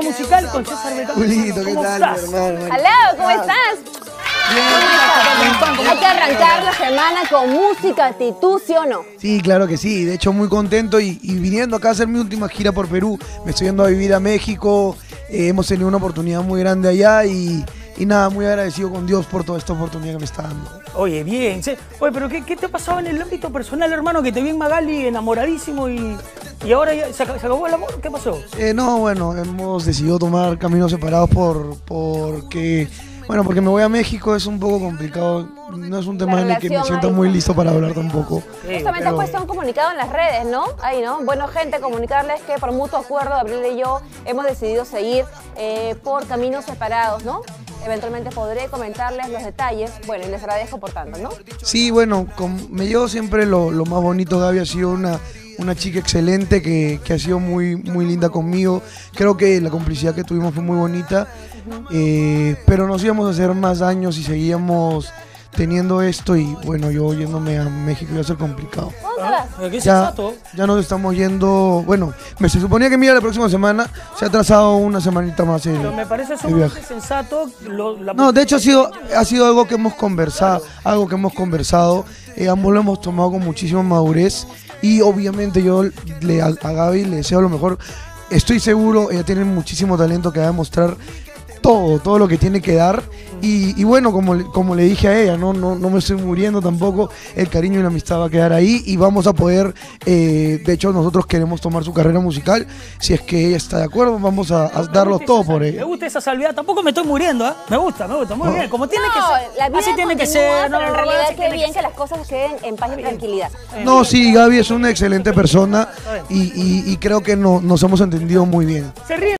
musical con César Beckham. Julito, ¿qué tal, mi hermano? Aló, ¿cómo estás? Hay que arrancar la semana con música, Titú, ¿sí o no? Sí, claro que sí. De hecho, muy contento y viniendo acá a hacer mi última gira por Perú. Me estoy yendo a vivir a México. Hemos tenido una oportunidad muy grande allá y nada, muy agradecido con Dios por toda esta oportunidad que me está dando. Oye, bien. Oye, pero ¿qué te ha pasado en el ámbito personal, hermano? Que te vi en Magali enamoradísimo y ahora ya se acabó el amor. ¿Qué pasó? No, bueno, hemos decidido tomar caminos separados porque me voy a México, es un poco complicado. No es un tema en el que me siento muy listo para hablar tampoco. Justamente has puesto un comunicado en las redes, ¿no? Ahí, ¿no? Bueno, gente, comunicarles que por mutuo acuerdo, Gabriel y yo hemos decidido seguir por caminos separados, ¿no? Eventualmente podré comentarles los detalles. Bueno, y les agradezco por tanto, ¿no? Sí, bueno, me llevo siempre lo más bonito. Gaby ha sido una chica excelente que ha sido muy, muy linda conmigo. Creo que la complicidad que tuvimos fue muy bonita, pero nos íbamos a hacer más años y seguíamos teniendo esto y bueno, yo yéndome a México iba a ser complicado. ¿Dónde vas? ¿Qué sensato? Ya nos estamos yendo, bueno, se suponía que me iba la próxima semana, se ha atrasado una semanita más Pero me parece sumamente sensato. No, de hecho ha sido algo que hemos conversado, ambos lo hemos tomado con muchísima madurez y obviamente yo a Gaby le deseo lo mejor. Estoy seguro, ella tiene muchísimo talento que va a demostrar todo lo que tiene que dar y bueno, como le dije a ella, no me estoy muriendo tampoco, el cariño y la amistad va a quedar ahí y vamos a poder, de hecho nosotros queremos tomar su carrera musical, si es que ella está de acuerdo, vamos a darlo todo por ella. Me gusta esa salvedad, tampoco me estoy muriendo, ¿eh? Me gusta, muy bien, como tiene que ser. La vida así tiene que continúa, ser, pero en realidad así qué tiene bien que que las cosas queden en paz y tranquilidad. No, sí, Gaby es una excelente persona y creo que nos hemos entendido muy bien. Se ríe.